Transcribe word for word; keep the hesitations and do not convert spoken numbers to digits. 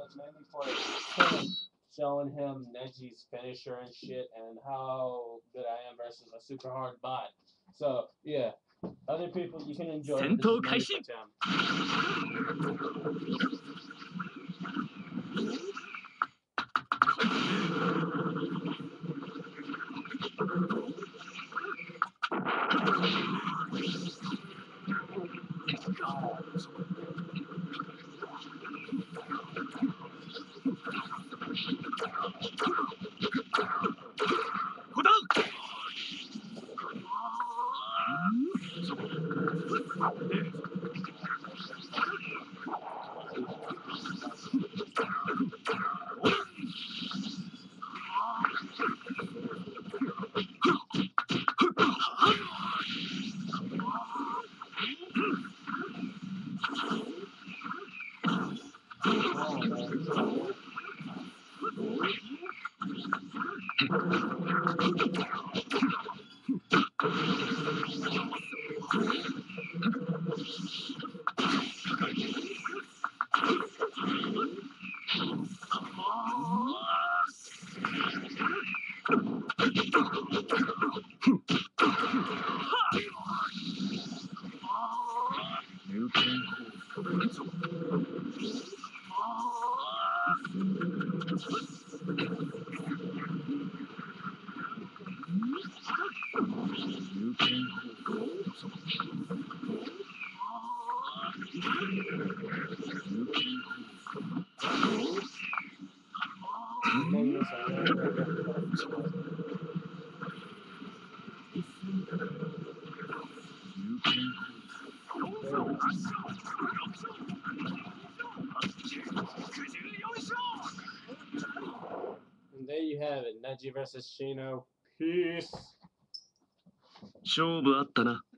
was mainly for him, showing him Neji's finisher and shit, and how good I am versus a super hard bot. So yeah, other people you can enjoy. This is mainly for Tim. And there you have it, Neji versus Shino. Peace. 勝負あったな。